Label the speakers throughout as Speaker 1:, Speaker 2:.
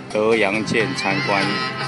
Speaker 1: 德阳舰参观。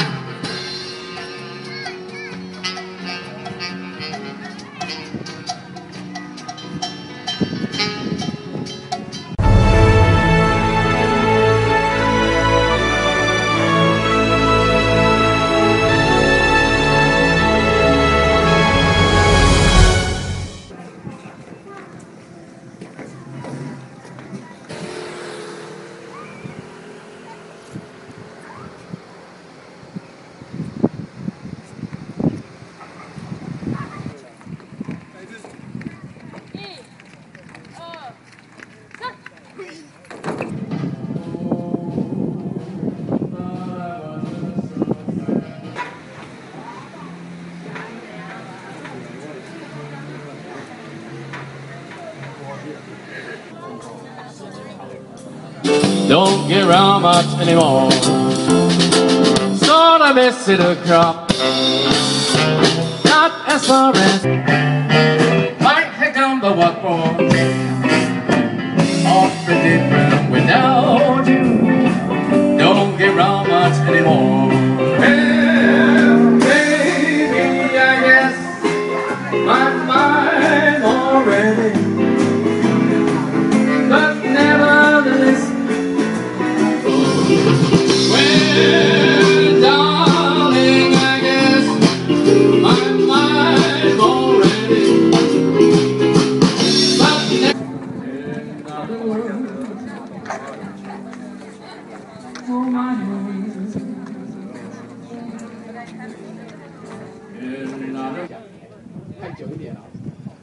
Speaker 2: Don't get around much anymore. Sort of miss it a crop. Not as far as might have come the what for. Awfully different without you. Don't get around much anymore. Well, baby, I guess my mind already. But nevertheless. Well, darling, I guess my mind's already. But in other words, for my hands. In other
Speaker 3: 看久一点啊，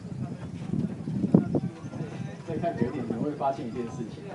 Speaker 3: 再看久一点，你会发现一件事情。